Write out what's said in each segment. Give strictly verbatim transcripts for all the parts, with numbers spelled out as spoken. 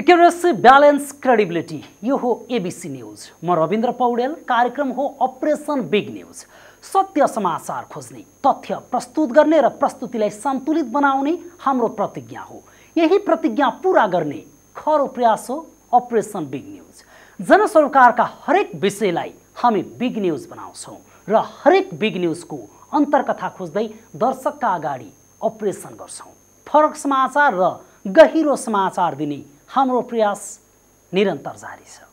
Accuracy balance credibility यो हो ABC news. म रविन्द्र पौडेल। कार्यक्रम हो अपरेसन बिग न्यूज। सत्य समाचार खोज्ने, तथ्य प्रस्तुत गर्ने र प्रस्तुतिलाई सन्तुलित बनाउने हाम्रो प्रतिज्ञा हो। यही प्रतिज्ञा पूरा गर्ने खरो प्रयास हो अपरेसन बिग न्यूज। जनसरोकारका हरेक विषयलाई हामी बिग न्यूज बनाउँछौँ र हरेक बिग न्यूजको अन्तर्कथा खोज्दै दर्शकका अगाडि अपरेसन गर्छौँ। फरक समाचार र गहिरो समाचार दिने हाम्रो प्रयास निरन्तर जारी छ।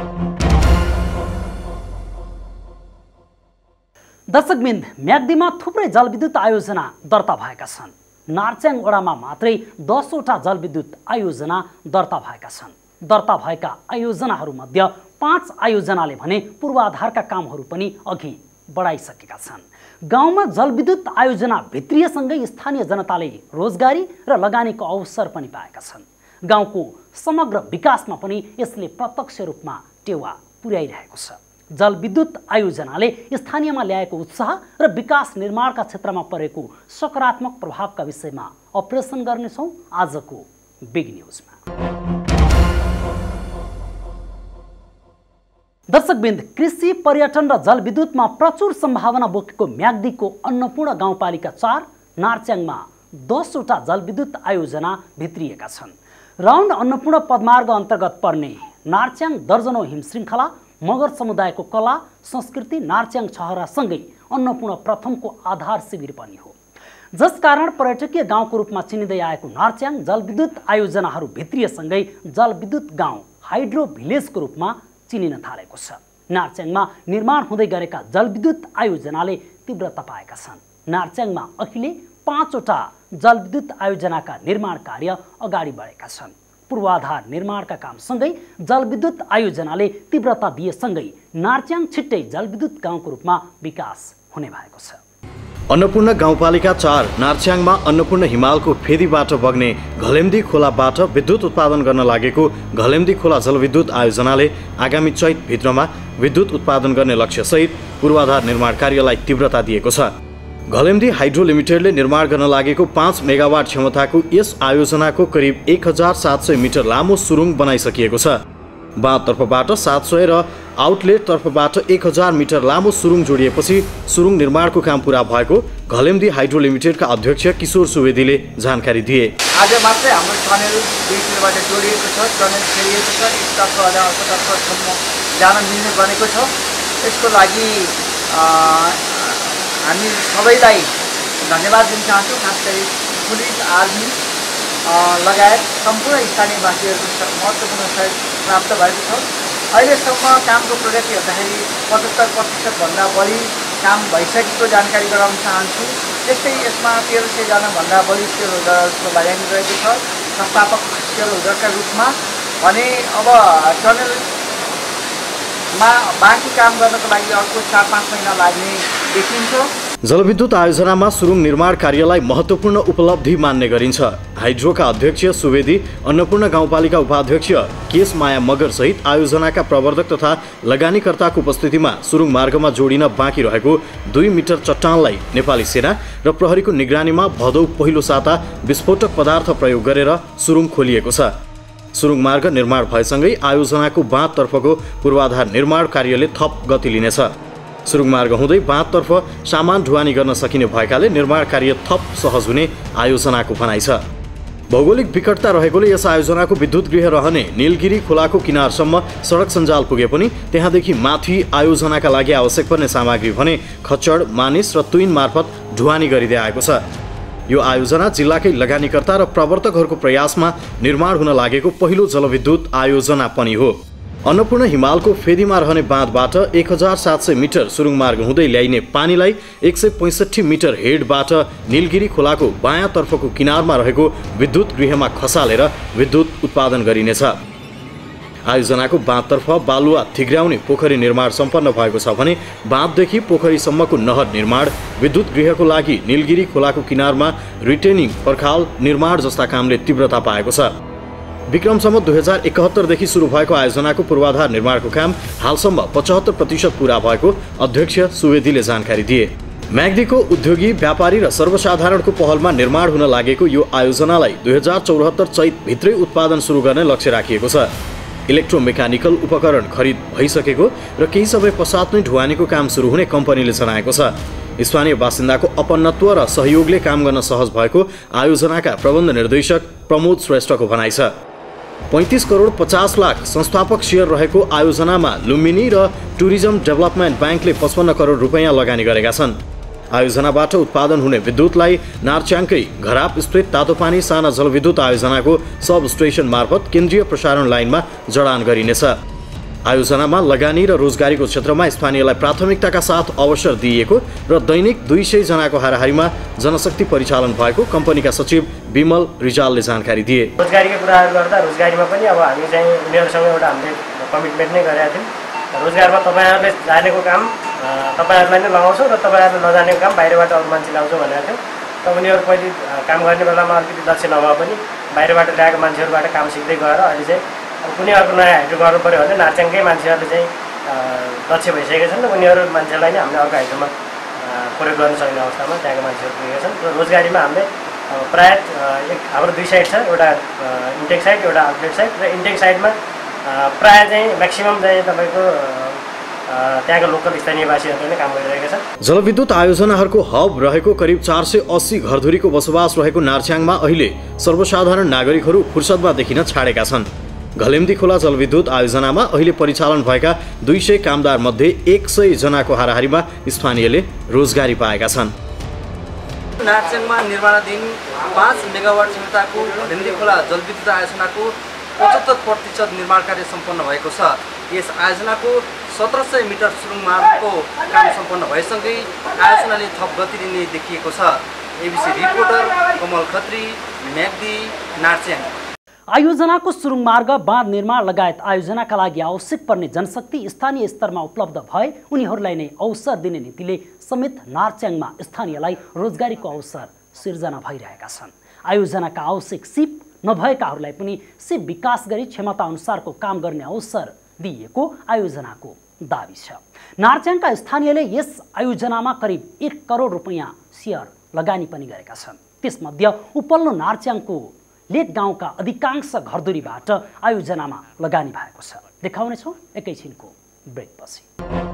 दर्शकबिन्द, म्याग्दीमा थुप्रै जलविद्युत आयोजना दर्ता भएका छन्। नार्च्याङ वडामा मात्रै दसवटा जलविद्युत आयोजना दर्ता भएका छन्। दर्ता भएका आयोजनाहरूमध्ये पाँच आयोजनाले भने पूर्वाधारका कामहरू पनि अघि बढाइसकेका छन्। गाउँमा जलविद्युत आयोजना भित्रिएसँगै स्थानीय जनताले रोजगारी र लगानीको अवसर पनि पाएका छन्। गाउँको समग्र विकासमा पनि यसले प्रत्यक्ष रूपमा टेवा पुर्याइरहेको छ। जलविद्युत आयोजनाले स्थानीयमा ल्याएको उत्साह र विकास निर्माणका क्षेत्रमा परेको सकारात्मक प्रभावका विषयमा अपरेसन गर्नेछौँ आजको बिग न्यूजमा। दर्शकबिन्द, कृषि, पर्यटन र जलविद्युतमा प्रचुर सम्भावना बोकेको म्याग्दीको अन्नपूर्ण गाउँपालिका चार नार्च्याङमा दसवटा जलविद्युत आयोजना भित्रिएका छन्। राउन्ड अन्नपूर्ण पदमार्ग अन्तर्गत पर्ने नार्च्याङ दर्जनौं हिमश्रृङ्खला, मगर समुदायको कला संस्कृति, नार्च्याङ छहरासँगै अन्नपूर्ण प्रथमको आधार शिविर पनि हो। जसकारण पर्यटकीय गाउँको रूपमा चिनिँदै आएको नार्च्याङ जलविद्युत आयोजनाहरू भित्रिएसँगै जलविद्युत गाउँ हाइड्रो भिलेजको रूपमा चिनिन थालेको छ। नार्च्याङमा निर्माण हुँदै गरेका जलविद्युत आयोजनाले तीव्रता पाएका छन्। नार्च्याङमा अहिले पाँचवटा जलविद्युत आयोजनाका निर्माण कार्य अगाडि बढेका छन्। पूर्वाधार निर्माणका कामसँगै जलविद्युत आयोजनाले तीव्रता दिएसँगै नार्च्याङ छिट्टै जलविद्युत गाउँको रूपमा विकास हुने भएको छ। अन्नपूर्ण गाउँपालिका चार नार्च्याङमा अन्नपूर्ण हिमालको फेदीबाट बग्ने घलेम्दी खोलाबाट विद्युत उत्पादन गर्न लागेको घलेम्दी खोला जलविद्युत आयोजनाले आगामी चैत भित्रमा विद्युत उत्पादन गर्ने लक्ष्यसहित पूर्वाधार निर्माण कार्यलाई तीव्रता दिएको छ। घलेम्दी हाइड्रो लिमिटेडले निर्माण गर्न लागेको पाँच मेगावाट क्षमताको यस आयोजनाको करिब एक हजार सात सय मिटर लामो सुरुङ बनाइसकिएको छ। बाँतर्फबाट सात सय र आउटलेट तर्फबाट एक हजार मिटर लामो सुरुङ जोडिएपछि सुरुङ निर्माणको काम पुरा भएको घलेम्दी हाइड्रो लिमिटेडका अध्यक्ष किशोर सुवेदीले जानकारी दिए। आज मात्रै हाम्रो टनेल दुई किलोबाट जोडिएको छ, टनेल फेरिएको छ, एक तर्फ अर्को तर्फसम्म जान मिल्ने बनेको छ। यसको लागि हामी सबैलाई धन्यवाद दिन चाहन्छौँ। खास गरी पुलिस, आर्मी लगायत सम्पूर्ण स्थानीयवासीहरूको महत्त्वपूर्ण सहयोग प्राप्त भएको छ। अहिलेसम्म कामको प्रगति हेर्दाखेरि पचहत्तर प्रतिशतभन्दा बढी काम भइसकेको जानकारी गराउन चाहन्छु। त्यस्तै यसमा तेह्र सयजनाभन्दा बढी सेयर होल्डरहरूको लगानी रहेको छ संस्थापक सेयर होल्डरका रूपमा। भने अब टनेलमा बाँकी काम गर्नको लागि अर्को चार पाँच महिना लाग्ने देखिन्छ। जलविद्युत आयोजनामा सुरुङ निर्माण कार्यलाई महत्त्वपूर्ण उपलब्धि मान्ने गरिन्छ। हाइड्रोका अध्यक्ष सुवेदी, अन्नपूर्ण गाउँपालिका उपाध्यक्ष केश माया मगर सहित आयोजनाका प्रवर्धक तथा लगानीकर्ताको उपस्थितिमा सुरुङ मार्गमा जोडिन बाँकी रहेको दुई मिटर चट्टानलाई नेपाली सेना र प्रहरीको निगरानीमा भदौ पहिलो साता विस्फोटक पदार्थ प्रयोग गरेर सुरुङ खोलिएको छ। सुरुङ मार्ग निर्माण भएसँगै आयोजनाको बाँततर्फको पूर्वाधार निर्माण कार्यले थप गति लिनेछ। सुरुङ मार्ग हुँदै बाँततर्फ सामान ढुवानी गर्न सकिने भएकाले निर्माण कार्य थप सहज हुने आयोजनाको भनाइ छ। भौगोलिक विकटता रहेकोले यस आयोजनाको विद्युत गृह रहने नीलगिरी खोलाको किनारसम्म सडक सञ्जाल पुगे पनि त्यहाँदेखि माथि आयोजनाका लागि आवश्यक पर्ने सामग्री भने खच्चड, मानिस र तुइन मार्फत ढुवानी गरिँदै आएको छ। यो आयोजना जिल्लाकै लगानीकर्ता र प्रवर्तकहरूको प्रयासमा निर्माण हुन लागेको पहिलो जलविद्युत आयोजना पनि हो। अन्नपूर्ण हिमालको फेदीमा रहने बाँधबाट एक हजार सात सय मिटर सुरुङ मार्ग हुँदै ल्याइने पानीलाई एक सय पैँसठी मिटर हेडबाट नीलगिरी खोलाको बायाँतर्फको किनारमा रहेको विद्युत गृहमा खसालेर विद्युत उत्पादन गरिनेछ। आयोजनाको बाँधतर्फ बालुवा थिग्राउने पोखरी निर्माण सम्पन्न भएको छ भने बाँधदेखि पोखरीसम्मको नहर निर्माण, विद्युत गृहको लागि नीलगिरी खोलाको किनारमा रिटेनिङ पर्खाल निर्माण जस्ता कामले तीव्रता पाएको छ। विक्रमसम्म दुई हजार एकहत्तरदेखि सुरु भएको आयोजनाको पूर्वाधार निर्माणको काम हालसम्म पचहत्तर प्रतिशत पुरा भएको अध्यक्ष सुवेदीले जानकारी दिए। म्याग्दीको उद्योगी व्यापारी र सर्वसाधारणको पहलमा निर्माण हुन लागेको यो आयोजनालाई दुई हजार चौहत्तर चैतभित्रै उत्पादन सुरु गर्ने लक्ष्य राखिएको छ। इलेक्ट्रोमेकानिकल उपकरण खरिद भइसकेको र केही समय पश्चात नै ढुवानीको काम सुरु हुने कम्पनीले जनाएको छ। स्थानीय बासिन्दाको अपनत्व र सहयोगले काम गर्न सहज भएको आयोजनाका प्रबन्ध निर्देशक प्रमोद श्रेष्ठको भनाइ छ। पैँतिस करोड पचास लाख संस्थापक सेयर रहेको आयोजनामा लुम्बिनी र टुरिज्म डेभलपमेन्ट ब्याङ्कले पचपन्न करोड रुपियाँ लगानी गरेका छन्। आयोजनाबाट उत्पादन हुने विद्युतलाई नार्च्याङकै घराप स्थित तातोपानी साना जलविद्युत आयोजनाको सब स्टेसन मार्फत केन्द्रीय प्रसारण लाइनमा जडान गरिनेछ। आयोजनामा लगानी र रोजगारीको क्षेत्रमा स्थानीयलाई प्राथमिकताका साथ अवसर दिइएको र दैनिक दुई सय जनाको हाराहारीमा जनशक्ति परिचालन भएको कम्पनीका सचिव विमल रिजालले जानकारी दिए। रोजगारीको कुराहरू गर्दा रोजगारीमा पनि अब हामी चाहिँ उनीहरूसँग एउटा हामीले कमिटमेन्ट नै गरेका थियौँ। रोजगारमा तपाईँहरूले जानेको काम तपाईँहरूलाई नै लगाउँछौँ र तपाईँहरूले नजानेको काम बाहिरबाट अरू मान्छे ल्याउँछौँ भनेको थियो। त उनीहरू पहिले काम गर्ने बेलामा अलिकति दक्ष नभए पनि बाहिरबाट ल्याएको मान्छेहरूबाट काम सिक्दै गएर अहिले चाहिँ अब कुनै अर्को नयाँ हाइड्रो गर्नु पऱ्यो भने नार्च्याङकै मान्छेहरूले चाहिँ दक्ष भइसकेका छन् र उनीहरू मान्छेलाई नै हामीले अर्को हाइड्रोमा प्रयोग गर्न सक्ने अवस्थामा त्यहाँको मान्छेहरू पुगेका छन्। र रोजगारीमा हामीले प्रायः एक हाम्रो दुई साइड छ, एउटा इन्टेक साइड एउटा आउटलेट साइड र इन्टेक साइडमा प्रायः चाहिँ म्याक्सिमम चाहिँ तपाईँको त्यहाँको लोकल स्थानीयवासीहरूले नै काम गरिरहेका छन्। जलविद्युत आयोजनाहरूको हब रहेको करिब चार सय अस्सी घरधुरीको बसोबास रहेको नार्च्याङमा अहिले सर्वसाधारण नागरिकहरू फुर्सदमा देखिन छाडेका छन्। घलेम्दी खोला जलविद्युत आयोजनामा अहिले परिचालन भएका दुई सय कामदार मध्ये एक सय जनाको हाराहारीमा स्थानीयले रोजगारी पाएका छन्। नार्च्याङमा निर्माणाधीन पाँच मेगावाट क्षमताको घलेम्दी खोला जलविद्युत आयोजनाको पचहत्तर प्रतिशत निर्माण कार्य सम्पन्न भएको छ। यस आयोजनाको सत्र सय मिटर सुरुङ मार्गको काम सम्पन्न भएसँगै आयोजनाले थप गति लिने देखिएको छ। ABC reporter Kamal Khatri, Myagdi, Narchyang. आयोजनाको सुरुङ मार्ग, बाँध निर्माण लगायत आयोजनाका लागि आवश्यक पर्ने जनशक्ति स्थानीय स्तरमा उपलब्ध भए उनीहरूलाई नै अवसर दिने नीतिले समेत नार्च्याङमा स्थानीयलाई रोजगारीको अवसर सिर्जना भइरहेका छन्। आयोजनाका आवश्यक सिप नभएकाहरूलाई पनि सिप विकास गरी क्षमता अनुसारको काम गर्ने अवसर दिइएको आयोजनाको दाबी छ। नार्च्याङका स्थानीयले यस आयोजनामा करिब एक करोड रुपियाँ सेयर लगानी पनि गरेका छन्। त्यसमध्ये उपल्लो नार्च्याङको लेक गाउँका अधिकांश घरधुरीबाट आयोजनामा लगानी भएको छ। देखाउनेछौँ एकैछिनको ब्रेकपछि।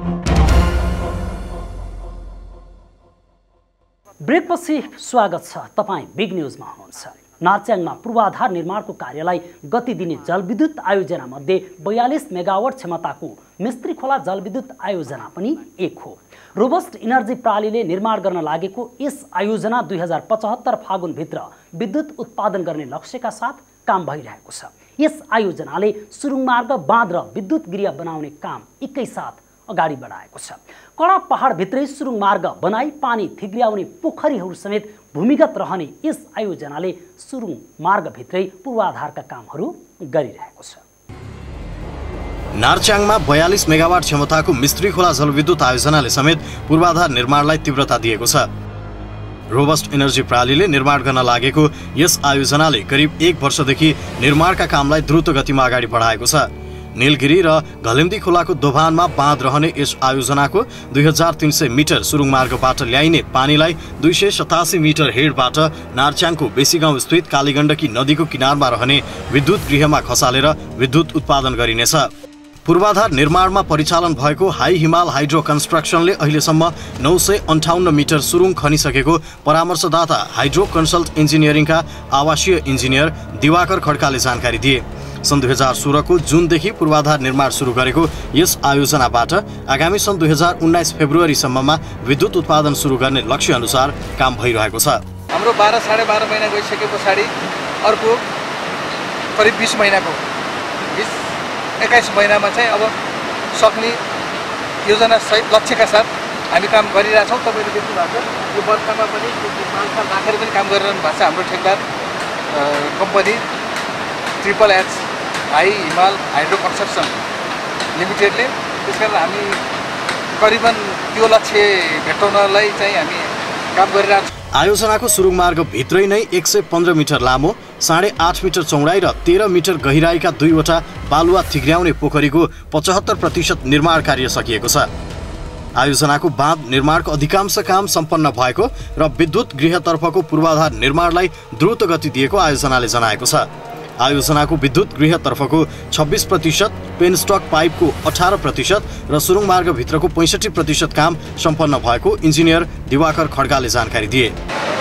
ब्रेकपछि स्वागत छ। तपाईँ बिग न्युजमा हुनुहुन्छ। नार्च्याङमा पूर्वाधार निर्माणको कार्यलाई गति दिने जलविद्युत आयोजना मध्ये बयालीस मेगावाट क्षमताको मिस्त्री खोला जलविद्युत आयोजना पनि एक हो। रोबस्ट इनर्जी प्रणालीले निर्माण गर्न लागेको यस आयोजना दुई हजार पचहत्तर फागुनभित्र विद्युत उत्पादन गर्ने लक्ष्यका साथ काम भइरहेको छ। यस आयोजनाले सुरुङ मार्ग, बाँध र विद्युत गृह बनाउने काम एकैसाथ अगाडि बढाएको छ। कडा पहाडभित्रै सुरुङ मार्ग बनाई पानी थिग्ल्याउने पोखरीहरू समेत भूमिगत रहने यस आयोजनाले सुरुङ मार्गभित्रै पूर्वाधारका कामहरू गरिरहेको छ। नार्च्याङमा बयालीस मेगावाट क्षमताको मिस्त्री खोला जलविद्युत आयोजनाले समेत पूर्वाधार निर्माणलाई तीव्रता दिएको छ। रोबस्ट एनर्जी प्रणालीले निर्माण गर्न लागेको यस आयोजनाले करिब एक वर्षदेखि निर्माणका कामलाई द्रुत गतिमा अगाडि बढाएको छ। नीलगिरी र घलेम्दी खोलाको दोभानमा बाँध रहने यस आयोजनाको दुई हजार तीन सय मिटर सुरुङ मार्गबाट ल्याइने पानीलाई दुई सय सतासी मिटर हेडबाट नार्च्याङको बेसी गाउँ स्थित कालीगण्डकी नदीको किनारमा रहने विद्युत गृहमा खसालेर विद्युत उत्पादन गरिनेछ। पूर्वाधार निर्माणमा परिचालन भएको हाई हिमाल हाइड्रो कन्स्ट्रक्सनले अहिलेसम्म नौ सय अन्ठाउन्न मिटर सुरुङ खनिसकेको परामर्शदाता हाइड्रो कन्सल्ट इन्जिनियरिङका आवासीय इन्जिनियर दिवाकर खड्काले जानकारी दिए। सन् दुई हजार सोह्रको जुनदेखि पूर्वाधार निर्माण सुरु गरेको यस आयोजनाबाट आगामी सन् दुई हजार उन्नाइस फेब्रुअरीसम्ममा विद्युत उत्पादन सुरु गर्ने लक्ष्य अनुसार काम भइरहेको छ। हाम्रो बाह्र साढे बाह्र महिना गइसके पछाडि अर्को करिब बिस महिनाको बिस एक्काइस महिनामा चाहिँ अब सक्ने योजना सहित लक्ष्यका साथ हामी काम गरिरहेछौँ। तपाईँले देख्नु भएको छ यो बर्खामा पनि मालसाल राखेर पनि काम गरिरहनु भएको छ हाम्रो ठेकदार company triple H high Himal hydro construction लिमिटेडले। त्यसकारण हामी करिबन त्यो लक्ष्य भेट्टाउनलाई चाहिँ हामी काम गरिरहेछौँ। आयोजनाको सुरुङ मार्ग भित्रै नै एक सय पन्ध्र मिटर लामो, साढे आठ मिटर चौडाइ र तेह्र मिटर गहिराईका दुईवटा बालुवा थिग्र्याउने पोखरीको पचहत्तर प्रतिशत निर्माण कार्य सकिएको छ। आयोजनाको बाँध निर्माणको अधिकांश काम सम्पन्न भएको र विद्युत गृहतर्फको पूर्वाधार निर्माणलाई द्रुत गति दिएको आयोजनाले जनाएको छ। आयोजनाको विद्युत गृहतर्फको छब्बिस प्रतिशत, पेनस्टक पाइपको अठार प्रतिशत र सुरुङ मार्गभित्रको पैँसठी प्रतिशत काम सम्पन्न भएको इन्जिनियर दिवाकर खड्गाले जानकारी दिए।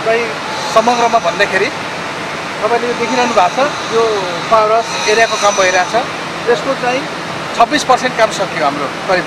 समग्रमा भन्दाखेरि तपाईँले देखिरहनु भएको छ यो पावर हाउस एरियाको काम भइरहेछ। त्यसको चाहिँ छब्बिस पर्सेन्ट काम सकियो हाम्रो करिब।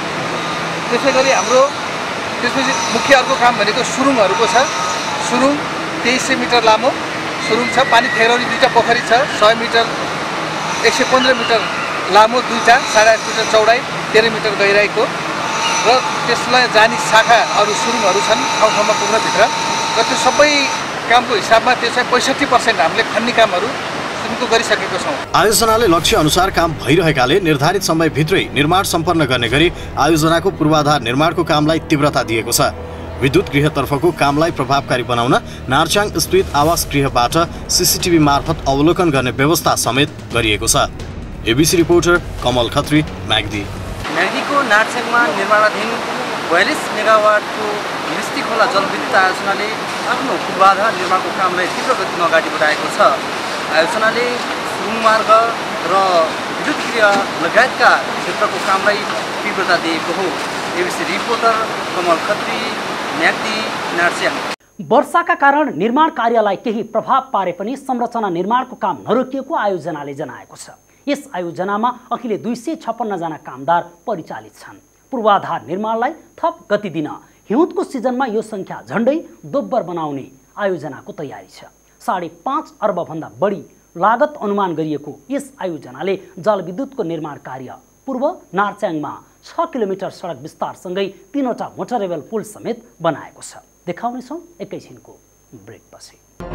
त्यसै गरी हाम्रो त्यसपछि मुख्य अर्को काम भनेको सुरुङहरूको छ। सुरुङ तेइस सय मिटर लामो सुरुङ छ। पानी ठेगाउने दुईवटा पोखरी छ। सय मिटर एक सय पन्ध्र मिटर लामो दुईवटा साढे आठ मिटर चौडाइ तेह्र मिटर गहिराइको र त्यसलाई जाने शाखा अरू सुरुङहरू छन् ठाउँ ठाउँमा पुग्नभित्र र त्यो सबै कामको हिसाबमा त्यो चाहिँ पैँसठी पर्सेन्ट हामीले खन्ने कामहरू सुरुको गरिसकेको छौँ। आयोजनाले लक्ष्य अनुसार काम भइरहेकाले निर्धारित समयभित्रै निर्माण सम्पन्न गर्ने गरी आयोजनाको पूर्वाधार निर्माणको कामलाई तीव्रता दिएको छ। विद्युत गृहतर्फको कामलाई प्रभावकारी बनाउन नार्चाङ स्थित आवास गृहबाट सीसीटीभी मार्फत अवलोकन गर्ने व्यवस्था समेत गरिएको छ। ABC reporter Kamal Khatri, Myagdi. म्याग्दीको नार्चाङमा निर्माणाधीन बयालिस मेगावाटको मिस्टी खोला जलविद्युत आयोजनाले आफ्नो पूर्वाधार निर्माणको कामलाई तीव्र गतिमा अगाडि बढाएको छ। आयोजनाले सुरुङ मार्ग र विद्युत गृह लगायतका क्षेत्रको कामलाई तीव्रता दिएको हो। ABC reporter Kamal Khatri, Myagdi, Narchyang. वर्षाका कारण निर्माण कार्यलाई केही प्रभाव पारे पनि संरचना निर्माणको काम नरोकिएको आयोजनाले जनाएको छ। यस आयोजनामा अहिले दुई सय छप्पन्न जना कामदार परिचालित छन्। पूर्वाधार निर्माणलाई थप गति दिन हिउँदको सिजनमा यो संख्या झण्डै दोब्बर बनाउने आयोजनाको तयारी छ। साढे पाँच अर्बभन्दा बढी लागत अनुमान गरिएको यस आयोजनाले जलविद्युतको निर्माण कार्य पूर्व नार्चाङमा छ किलोमिटर सडक विस्तारसँगै तीनवटा मोटरेबल पुल समेत बनाएको छ। देखाउनेछौँ एकैछिनको ब्रेकपछि।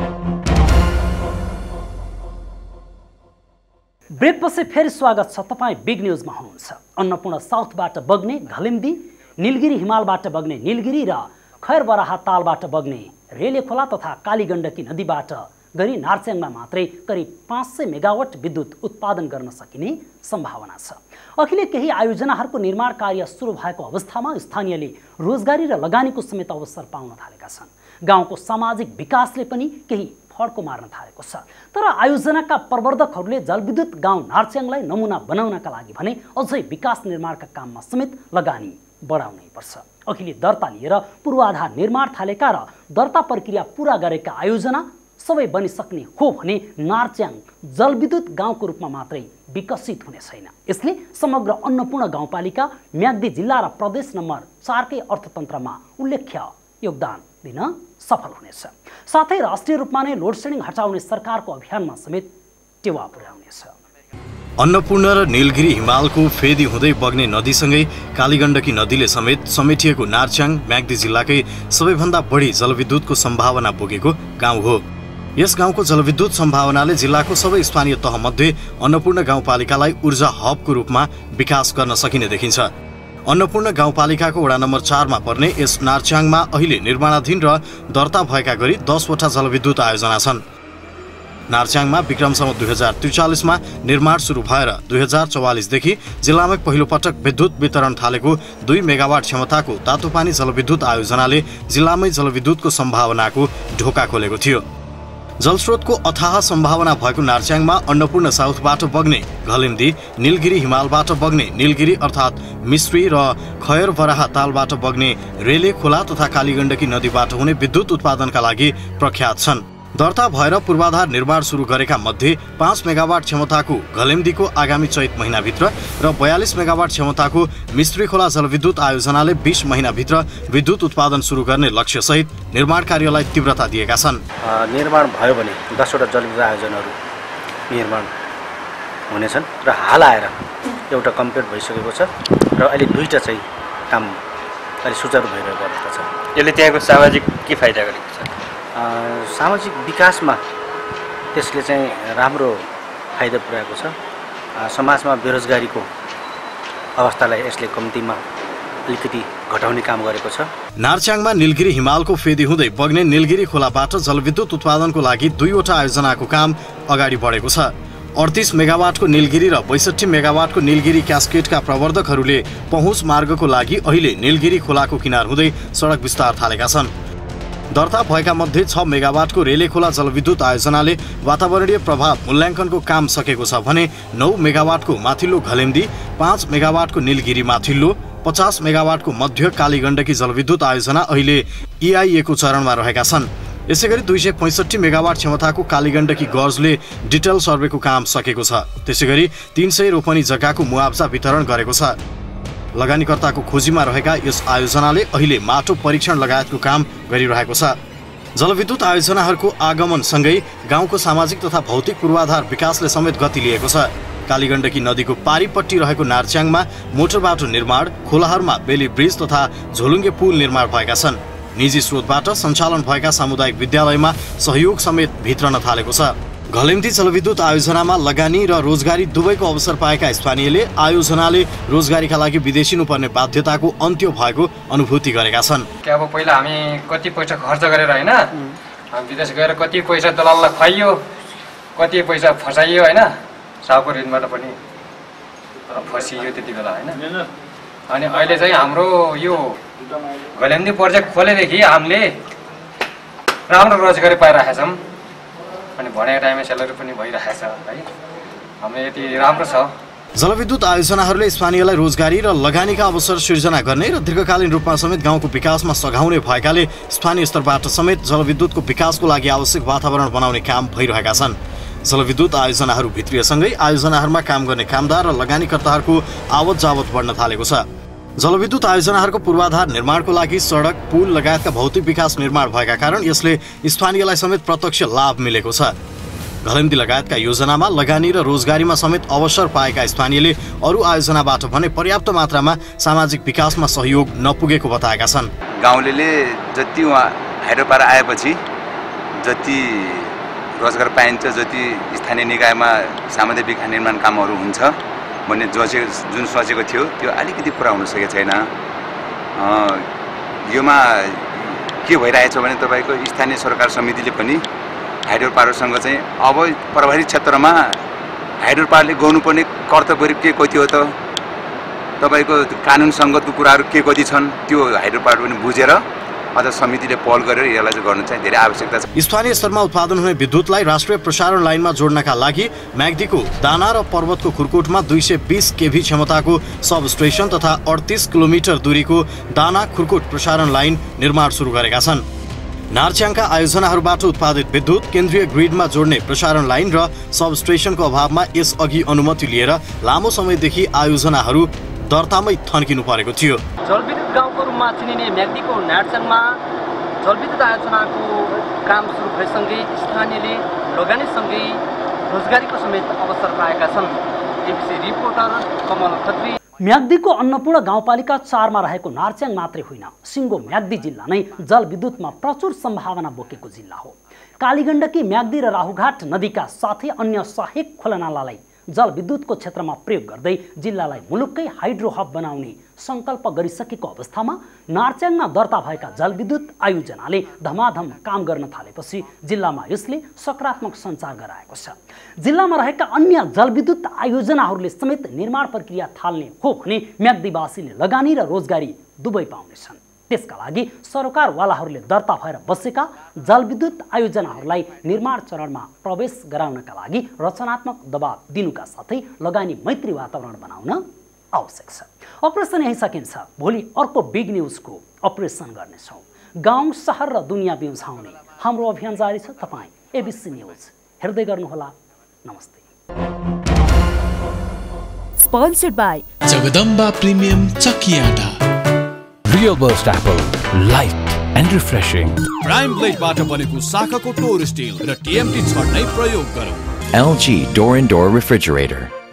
ब्रेकपछि फेरि स्वागत छ। तपाईँ बिग न्युजमा हुनुहुन्छ। अन्नपूर्ण साउथबाट बग्ने घलिम्दी, नीलगिरी हिमालबाट बग्ने नीलगिरी र खैरबराहा तालबाट बग्ने रेले खोला तथा कालीगण्डकी नदीबाट गरी नार्चाङमा मात्रै करिब पाँच सय मेगावाट विद्युत उत्पादन गर्न सकिने सम्भावना छ। अहिले केही आयोजनाहरूको निर्माण कार्य सुरु भएको अवस्थामा स्थानीयले रोजगारी र लगानीको समेत अवसर पाउन थालेका छन्। गाउँको सामाजिक विकासले पनि केही फड्को मार्न थालेको छ। तर आयोजनाका प्रवर्धकहरूले जलविद्युत गाउँ नार्चाङलाई नमुना बनाउनका लागि भने अझै विकास निर्माणका काममा समेत लगानी बढाउनै पर्छ। अहिले दर्ता लिएर पूर्वाधार निर्माण थालेका र दर्ता प्रक्रिया पूरा गरेका आयोजना सबै बनिसक्ने हो भने नार्चाङ जलविद्युत गाउँको रूपमा मात्रै विकसित हुने छैन। यसले समग्र अन्नपूर्ण गाउँपालिका, म्याग्दी जिल्ला र प्रदेश नम्बर चारकै अर्थतन्त्रमा उल्लेख्य योगदान दिन सफल हुनेछ। साथै राष्ट्रिय रूपमा नै लोड सेडिङ हटाउने सरकारको अभियानमा समेत टेवा पुर्याउनेछ। अन्नपूर्ण र नीलगिरी हिमालको फेदी हुँदै बग्ने नदीसँगै कालीगण्डकी नदीले समेत समेटिएको नार्चाङ म्याग्दी जिल्लाकै सबैभन्दा बढी जलविद्युतको सम्भावना बोकेको गाउँ हो। यस गाउँको जलविद्युत सम्भावनाले जिल्लाको सबै स्थानीय तहमध्ये अन्नपूर्ण गाउँपालिकालाई ऊर्जा हबको रूपमा विकास गर्न सकिने देखिन्छ। अन्नपूर्ण गाउँपालिकाको वडा नम्बर चारमा पर्ने यस नार्चाङमा अहिले निर्माणाधीन र दर्ता भएका गरी दसवटा जलविद्युत आयोजना छन्। नार्चाङमा विक्रमसम्म दुई हजार त्रिचालिसमा निर्माण सुरु भएर दुई हजार चौवालिसदेखि जिल्लामै पहिलोपटक विद्युत वितरण थालेको दुई मेगावाट क्षमताको तातोपानी जलविद्युत आयोजनाले जिल्लामै जलविद्युतको सम्भावनाको ढोका खोलेको थियो। जलस्रोतको अथाह सम्भावना भएको नार्चाङमा अन्नपूर्ण साउथबाट बग्ने घलिम्दी, नीलगिरी हिमालबाट बग्ने नीलगिरी अर्थात् मिश्री र खैरबराहा तालबाट बग्ने रेले खोला तथा कालीगण्डकी नदीबाट हुने विद्युत उत्पादनका लागि प्रख्यात छन्। दर्ता भएर पूर्वाधार निर्माण सुरु गरेका मध्ये पाँच मेगावाट क्षमताको घलिम्दीको आगामी चैत महिनाभित्र र बयालिस मेगावाट क्षमताको मिश्री खोला जलविद्युत आयोजनाले बीस महिनाभित्र विद्युत उत्पादन सुरु गर्ने लक्ष्यसहित निर्माण कार्यलाई तीव्रता दिएका छन्। निर्माण भयो भने दसवटा जलविद्युत आयोजनाहरू निर्माण हुनेछन् र हाल आएर एउटा कम्प्लिट भइसकेको छ र अहिले दुईवटा चाहिँ काम अहिले सुचारू भइरहेको अवस्था छ। यसले त्यहाँको सामाजिक के फाइदा गरेको छ? सामाजिक विकासमा त्यसले चाहिँ राम्रो फाइदा पुर्याएको छ। समाजमा बेरोजगारीको अवस्थालाई यसले कम्तीमा अलिकति घटाउने काम गरेको छ। नार्चाङमा नीलगिरी हिमालको फेदी हुँदै बग्ने नीलगिरी खोलाबाट जलविद्युत उत्पादनको लागि दुईवटा आयोजनाको काम अगाडि बढेको छ। अडतिस मेगावाटको नीलगिरी र बैसठी मेगावाटको नीलगिरी क्यास्केटका प्रवर्धकहरूले पहुँच मार्गको लागि अहिले नीलगिरी खोलाको किनार हुँदै सडक विस्तार थालेका छन्। दर्ता भएका मध्ये छ मेगावाटको रेले खोला जलविद्युत आयोजनाले वातावरणीय प्रभाव मूल्याङ्कनको काम सकेको छ भने नौ मेगावाटको माथिल्लो घलेम्दी, पाँच मेगावाटको नीलगिरी माथिल्लो, पचास मेगावाटको मध्य कालीगण्डकी जलविद्युत आयोजना अहिले इआइएको चरणमा रहेका छन्। यसैगरी दुई सय पैँसठी मेगावाट क्षमताको कालीगण्डकी गर्जले डिटेल सर्वेको काम सकेको छ। त्यसैगरी तीन सय रोपनी जग्गाको मुआब्जा वितरण गरेको छ। लगानीकर्ताको खोजीमा रहेका यस आयोजनाले अहिले माटो परीक्षण लगायतको काम गरिरहेको छ। जलविद्युत आयोजनाहरूको आगमनसँगै गाउँको सामाजिक तथा भौतिक पूर्वाधार विकासले समेत गति लिएको छ। कालीगण्डकी नदीको पारीपट्टि रहेको नार्च्याङमा मोटर बाटो निर्माण, खोलाहरूमा बेली ब्रिज तथा झोलुङ्गे पुल निर्माण भएका छन्। निजी स्रोतबाट सञ्चालन भएका सामुदायिक विद्यालयमा सहयोग समेत भित्रन थालेको छ। घलेम्दी जलविद्युत आयोजनामा लगानी र रोजगारी दुवैको अवसर पाएका स्थानीयले आयोजनाले रोजगारीका लागि विदेशिनुपर्ने बाध्यताको अन्त्य भएको अनुभूति गरेका छन्। के अब पहिला हामी कति पैसा खर्च गरेर हैन हामी विदेश गएर कति पैसा दलाललाई खुवाइयो, कति पैसा फसाइयो हैन, साउको ऋणबाट पनि फसियो त्यति बेला हैन। अनि अहिले चाहिँ हाम्रो यो घलेम्दी प्रोजेक्ट खोलेदेखि हामीले राम्रो रोजगारी पाइरहेका छौँ। अनि भनेको टाइममा सेलरी पनि भइरहेछ है, हाम्रो यति राम्रो छ। जलविद्युत आयोजनाहरूले स्थानीयलाई रोजगारी र लगानीका अवसर सिर्जना गर्ने र दीर्घकालीन रूपमा समेत गाउँको विकासमा सघाउने भएकाले स्थानीय स्तरबाट समेत जलविद्युतको विकासको लागि आवश्यक वातावरण बनाउने काम भइरहेका छन्। जलविद्युत आयोजनाहरू भित्रिएसँगै आयोजनाहरूमा काम गर्ने कामदार र लगानीकर्ताहरूको आवत जावत बढ्न थालेको छ। जलविद्युत आयोजनाहरूको पूर्वाधार निर्माणको लागि सडक, पुल लगायतका भौतिक विकास निर्माण भएका कारण यसले स्थानीयलाई समेत प्रत्यक्ष लाभ मिलेको छ। घलेम्दी लगायतका योजनामा लगानी र रोजगारीमा समेत अवसर पाएका स्थानीयले अरू आयोजनाबाट भने पर्याप्त मात्रामा सामाजिक विकासमा सहयोग नपुगेको बताएका छन्। गाउँलेले जति उहाँ हाइड्रोपावर आएपछि जति रोजगार पाइन्छ, जति स्थानीय निकायमा सामुदायिक विकास निर्माण कामहरू हुन्छ भन्ने जोसे जुन सोचेको थियो त्यो अलिकति पुरा हुन सकेको छैन। योमा के भइरहेछ भने तपाईँको स्थानीय सरकार समितिले पनि हाइड्रो पावरसँग चाहिँ अब प्रभावित क्षेत्रमा हाइड्रो पावरले गर्नुपर्ने कर्तव्य के कति हो त, तपाईँको कानुन सङ्गतको कुराहरू के कति छन् त्यो हाइड्रो पावर पनि बुझेर अझ समितिले पहल गरेर यसलाई चाहिँ गर्नु चाहिँ धेरै आवश्यकता छ। स्थानीय स्तरमा उत्पादन हुने विद्युतलाई राष्ट्रिय प्रसारण लाइनमा जोड्नका लागि म्याग्दीको दाना र पर्वतको खुरकोटमा दुई सय बीस केभी क्षमताको सब स्टेसन तथा अडतिस किलोमिटर दूरीको दाना खुरकोट प्रसारण लाइन निर्माण सुरु गरेका छन्। नार्च्याङका आयोजनाहरूबाट उत्पादित विद्युत केन्द्रीय ग्रिडमा जोड्ने प्रसारण लाइन र सब स्टेसनको अभावमा यसअघि अनुमति लिएर लामो समयदेखि आयोजनाहरू दर्तामै थन्किनु परेको थियो। जलविद्युत गाउँको रूपमा चिनिने म्याग्दीको नार्च्याङमा जलविद्युत आयोजनाको काम सुरु भएसँगै स्थानीयले लगानीसँगै रोजगारीको समेत अवसर पाएका छन्। ABC reporter Kamal Khatri. म्याग्दीको अन्नपूर्ण गाउँपालिका चारमा रहेको नार्च्याङ मात्रै होइन, सिङ्गो म्याग्दी जिल्ला नै जलविद्युतमा प्रचुर सम्भावना बोकेको जिल्ला हो। कालीगण्डकी म्याग्दी र राहुघाट नदीका साथै अन्य सहायक खोलानालालाई जलविद्युतको क्षेत्रमा प्रयोग गर्दै जिल्लालाई मुलुककै हाइड्रो हब बनाउने सङ्कल्प गरिसकेको अवस्थामा नार्च्याङमा दर्ता भएका जलविद्युत आयोजनाले धमाधम काम गर्न थालेपछि जिल्लामा यसले सकारात्मक सञ्चार गराएको छ। जिल्लामा रहेका अन्य जलविद्युत आयोजनाहरूले समेत निर्माण प्रक्रिया थाल्ने हो भने म्याग्दीवासीले लगानी र रोजगारी दुवै पाउनेछन्। त्यसका लागि सरकारवालाहरूले दर्ता भएर बसेका जलविद्युत आयोजनाहरूलाई निर्माण चरणमा प्रवेश गराउनका लागि रचनात्मक दबाव दिनुका साथै लगानी मैत्री वातावरण बनाउन आवश्यक छ। अपरेसन यही सकिन्छ। भोलि अर्को बिग न्युजको अपरेसन गर्नेछौँ। गाउँ सहर र दुनियाँ बिउझाउने हाम्रो अभियान जारी छ। तपाईँ एबिसी न्युज हेर्दै गर्नुहोला। नमस्ते। Sponsored by Jagadamba Premium Chakiada. Real Burst Apple, light and refreshing. Prime Blade बाट बनेको शाखाको टोर स्टिल र टिएमटी छड्नै प्रयोग गरौँ। L G Door and Door Refrigerator.